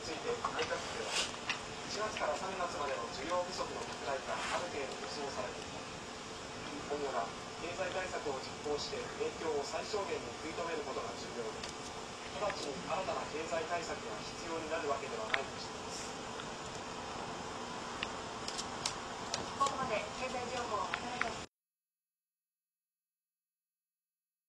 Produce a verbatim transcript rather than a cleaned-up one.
ついて内閣府ではいちがつからさんがつまでの需要不足の拡大がある程度予想されていた。今後は経済対策を実行して影響を最小限に食い止めることが重要で、直ちに新たな経済対策が必要になるわけではないとしています。 ここまで経済情報